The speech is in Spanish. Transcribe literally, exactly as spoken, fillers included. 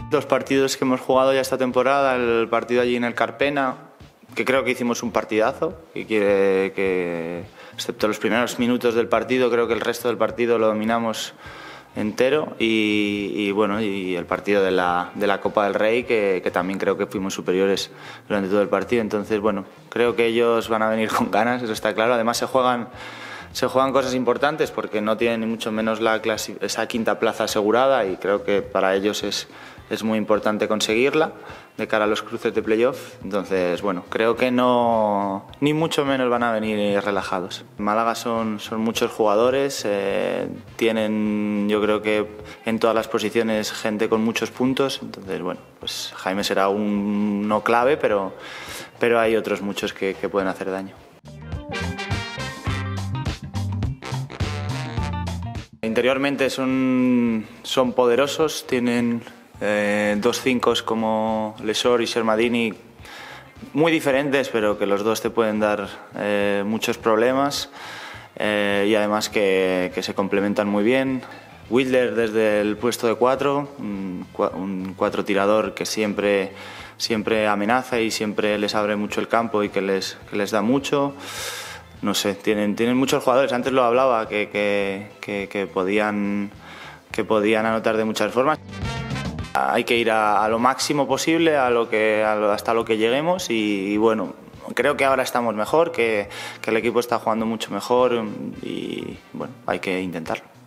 Los partidos que hemos jugado ya esta temporada, el partido allí en el Carpena, que creo que hicimos un partidazo, y que, que excepto los primeros minutos del partido, creo que el resto del partido lo dominamos entero, y, y bueno, y el partido de la, de la Copa del Rey, que, que también creo que fuimos superiores durante todo el partido. Entonces, bueno, creo que ellos van a venir con ganas, eso está claro. Además se juegan, se juegan cosas importantes porque no tienen ni mucho menos la clasi- esa quinta plaza asegurada, y creo que para ellos es, es muy importante conseguirla de cara a los cruces de playoff. Entonces, bueno, creo que no, ni mucho menos van a venir relajados. Málaga son, son muchos jugadores, eh, tienen, yo creo que en todas las posiciones, gente con muchos puntos. Entonces, bueno, pues Jaime será un no clave, pero, pero hay otros muchos que, que pueden hacer daño. Interiormente son, son poderosos, tienen eh, dos cinco como Lesor y Shermadini, muy diferentes, pero que los dos te pueden dar eh, muchos problemas, eh, y además que, que se complementan muy bien. Wilder desde el puesto de cuatro, un, un cuatro tirador que siempre, siempre amenaza y siempre les abre mucho el campo y que les, que les da mucho. No sé, tienen, tienen muchos jugadores, antes lo hablaba, que, que, que, que, podían, que podían anotar de muchas formas. Hay que ir a, a lo máximo posible, a lo que, a lo, hasta lo que lleguemos, y, y bueno, creo que ahora estamos mejor, que, que el equipo está jugando mucho mejor, y bueno, hay que intentarlo.